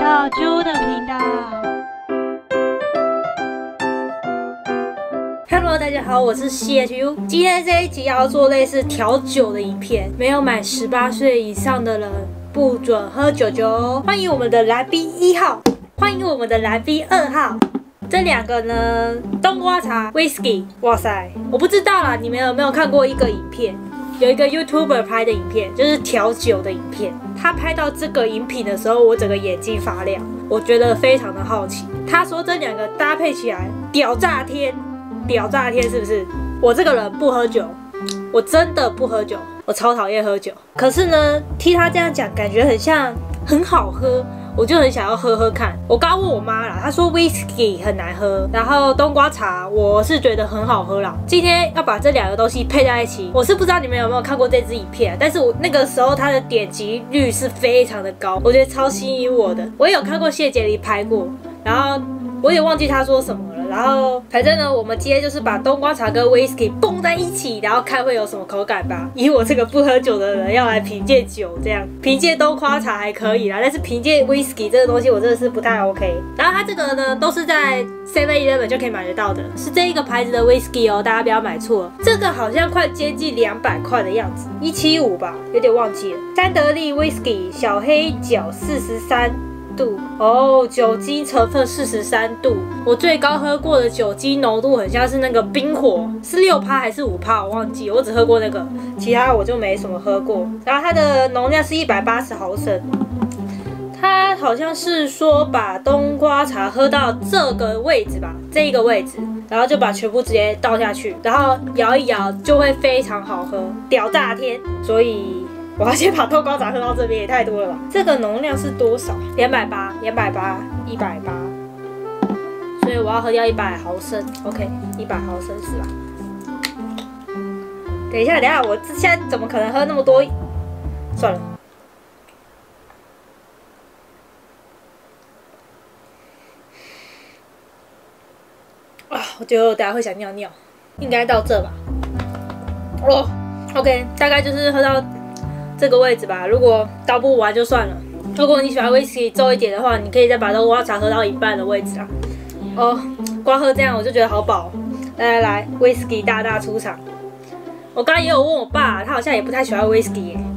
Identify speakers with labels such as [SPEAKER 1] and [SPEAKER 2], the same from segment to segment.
[SPEAKER 1] 到猪的频道。Hello， 大家好，我是 CHU。今天这一集要做类似调酒的影片，没有满18岁以上的人不准喝酒酒。欢迎我们的来宾1号，欢迎我们的来宾2号。这两个呢，冬瓜茶 Whisky， 哇塞，我不知道啦，你们有没有看过一个影片？有一个 YouTuber 拍的影片，就是调酒的影片。他拍到这个饮品的时候，我整个眼睛发亮，我觉得非常的好奇。他说这两个搭配起来，屌炸天，屌炸天是不是？我这个人不喝酒，我真的不喝酒，我超讨厌喝酒。可是呢，听他这样讲，感觉很像很好喝。我就很想要喝喝看。我刚问我妈啦，她说 whisky 很难喝，然后冬瓜茶我是觉得很好喝啦。今天要把这两个东西配在一起，我是不知道你们有没有看过这支影片，但是我那个时候它的点击率是非常的高，我觉得超吸引我的。我也有看过谢杰黎拍过，然后我也忘记他说什么了。然后反正呢，我们今天就是把冬瓜茶跟 whisky 蹦在一起，然后看会有什么口感吧。以我这个不喝酒的人要来评鉴酒，这样评鉴冬瓜茶还可以啦，但是评鉴 whisky 这个东西我真的是不太 OK。然后它这个呢都是在 7-Eleven 就可以买得到的，是这一个牌子的 whisky 哦，大家不要买错。这个好像快接近200块的样子，175吧，有点忘记了。三得利 whisky 小黑角43度哦，酒精成分43度。我最高喝过的酒精浓度很像是那个冰火，是6%还是5%，我忘记，我只喝过那个，其他我就没什么喝过。然后它的容量是180毫升，它好像是说把冬瓜茶喝到这个位置吧，这一个位置，然后就把全部直接倒下去，然后摇一摇就会非常好喝，屌炸天。所以我要先把冬瓜茶喝到这边，也太多了吧？这个容量是多少？280、180，所以我要喝掉100毫升。OK， 100毫升是吧？等一下，我现在怎么可能喝那么多？算了。啊，我觉得我等一下会想尿尿，应该到这吧？哦 ，OK， 大概就是喝到这个位置吧，如果倒不完就算了。如果你喜欢 whisky 重一点的话，你可以再把冬瓜茶喝到一半的位置啊。哦，光喝这样我就觉得好饱。来 ，whisky 大大出场。我刚刚也有问我爸，他好像也不太喜欢 whisky 耶。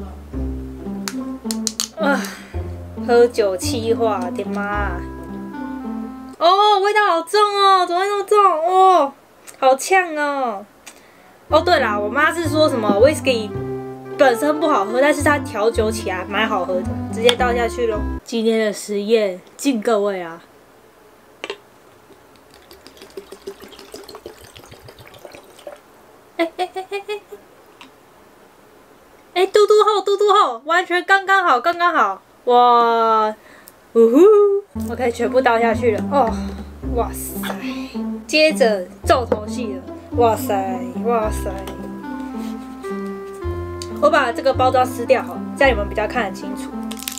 [SPEAKER 1] 喝酒气化，天妈！哦，味道好重哦，怎么会那么重？哦，好呛哦。哦，对啦，我妈是说什么 whisky本身不好喝，但是它调酒起来蛮好喝的，直接倒下去咯。今天的实验敬各位啊！嘟嘟后，完全刚刚好，刚刚好，哇！OK， 全部倒下去了哦，哇塞！接着重头戏了，哇塞！我把这个包装撕掉好了，这样你们比较看得清楚。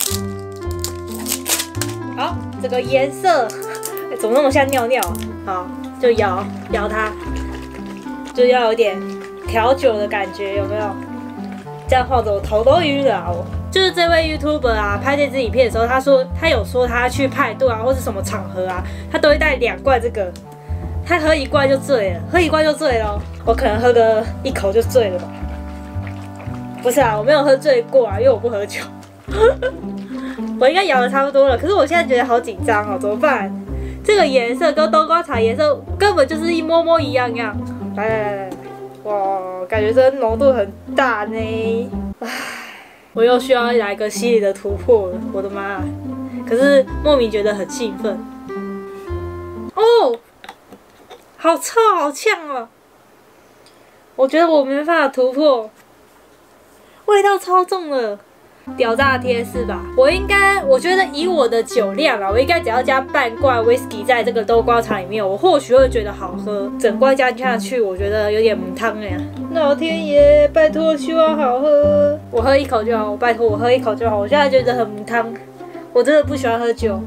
[SPEAKER 1] 好，这个颜色，怎么那么像尿尿啊？好，就摇它，就要有点调酒的感觉，有没有？这样晃着我头都晕了啊！就是这位 YouTuber 啊，拍这支影片的时候，他有说他去派对啊，或是什么场合啊，他都会带2罐这个，他喝1罐就醉了，喝1罐就醉了。我可能喝个1口就醉了吧。不是啊，我没有喝醉过啊，因为我不喝酒。我应该摇的差不多了，可是我现在觉得好紧张哦，怎么办？这个颜色跟冬瓜茶颜色根本就是一模模一样。来，哇，感觉这浓度很大呢。我又需要来个心理的突破了，我的妈！可是莫名觉得很兴奋。哦，好臭，好呛哦！我觉得我没办法突破。味道超重的，屌炸天是吧？我觉得以我的酒量啊，我应该只要加半罐 whisky 在这个冬瓜茶里面，我或许会觉得好喝。整罐加下去，我觉得有点母汤哎。老天爷，拜托，希望好喝。我喝1口就好，拜托我喝1口就好。我现在觉得很母汤，我真的不喜欢喝酒。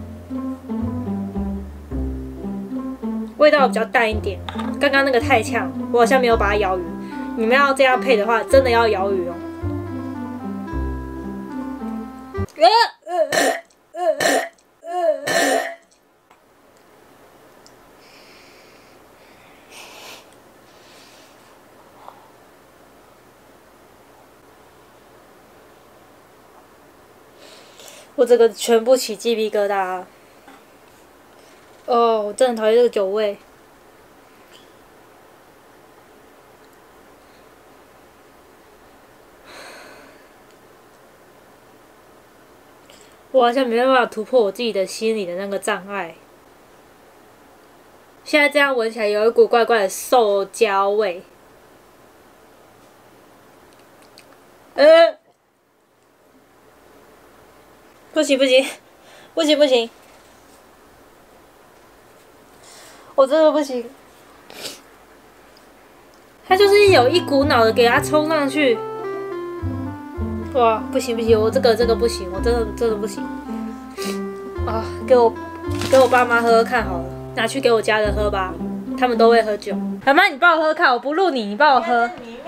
[SPEAKER 1] 味道比较淡一点，刚刚那个太呛，我好像没有把它摇匀。你们要这样配的话，真的要摇匀哦。 我整个全部起鸡皮疙瘩。哦，我真的很讨厌这个酒味。我好像没办法突破我自己的心里的那个障碍。现在这样闻起来有一股怪怪的塑胶味。不行不行，不行不行，我真的不行。它就是有一股脑的给它冲上去。哇，不行不行，我这个不行，我真的不行。啊，给我爸妈喝喝看好了，拿去给我家人喝吧，他们都会喝酒。妈妈，你帮我喝看，我不录你，你帮我喝。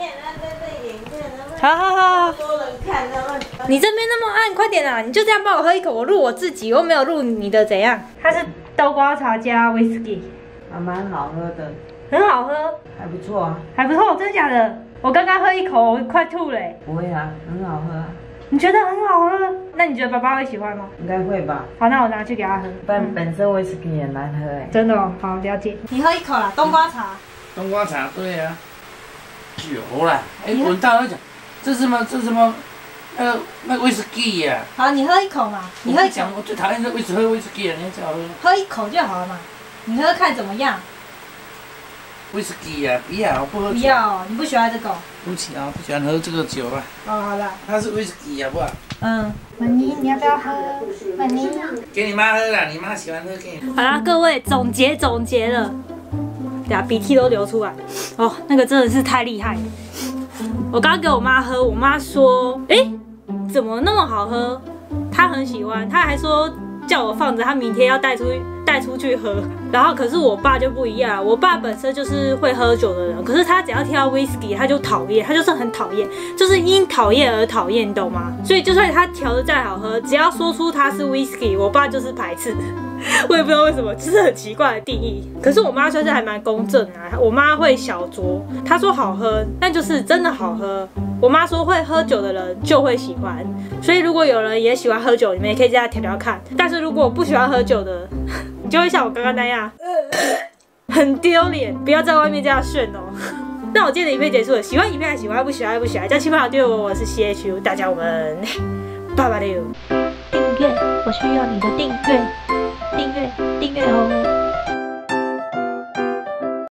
[SPEAKER 1] 好好好，你这边那么暗，快点啊！你就这样帮我喝一口，我录我自己，我没有录你的怎样？它是豆瓜茶加威士忌，
[SPEAKER 2] 还蛮好喝的，
[SPEAKER 1] 很好喝，
[SPEAKER 2] 还不错啊。
[SPEAKER 1] 还不错，真的假的？我刚刚喝一口，我快吐了。
[SPEAKER 2] 不会啊，很好喝啊。
[SPEAKER 1] 你觉得很好喝？那你觉得爸爸会喜欢吗？
[SPEAKER 2] 应该会吧。
[SPEAKER 1] 好，那我拿去给他喝。
[SPEAKER 2] 本身威士忌也难喝哎。
[SPEAKER 1] 真的哦，好了解。你喝一口啦，冬瓜茶。
[SPEAKER 3] 冬瓜茶，对啊。酒啦，闻到那种，这是什么？那威士忌呀。
[SPEAKER 1] 好，你喝一口嘛。你喝一口。
[SPEAKER 3] 我最讨厌喝威士忌了，你最好喝。
[SPEAKER 1] 喝一口就好了嘛。你喝看怎么样？
[SPEAKER 3] 威士忌呀，不要，我不喝酒。
[SPEAKER 1] 不要，你不喜欢这个。
[SPEAKER 3] 对不起啊，不喜欢喝这个酒啊。
[SPEAKER 1] 哦，好了。
[SPEAKER 3] 它是威士忌好不好？
[SPEAKER 1] 曼妮，你要不要喝？曼妮。
[SPEAKER 3] 给你妈喝啦，你妈喜欢喝，给你。
[SPEAKER 1] 好啦，各位总结了，对啊，鼻涕都流出来。哦，那个真的是太厉害了。我刚给我妈喝，我妈说，怎么那么好喝？她很喜欢，她还说叫我放着，她明天要带出去喝。然后可是我爸就不一样，我爸本身就是会喝酒的人，可是他只要听到 whisky 他就讨厌，他就是很讨厌，就是因讨厌而讨厌，你懂吗？所以就算他调的再好喝，只要说出它是 whisky， 我爸就是排斥。我也不知道为什么，就是很奇怪的定义。可是我妈算是还蛮公正啊，我妈会小酌，她说好喝，那就是真的好喝。我妈说会喝酒的人就会喜欢，所以如果有人也喜欢喝酒，你们也可以这样调调看。但是如果不喜欢喝酒的，你就会像我刚刚那样，很丢脸，不要在外面这样炫哦。那我今天的影片结束了，喜欢影片还喜欢，不喜欢不喜欢，叫亲朋好友我是 CHU， 大家我们拜拜了。
[SPEAKER 4] 订阅，我需要你的订阅哦。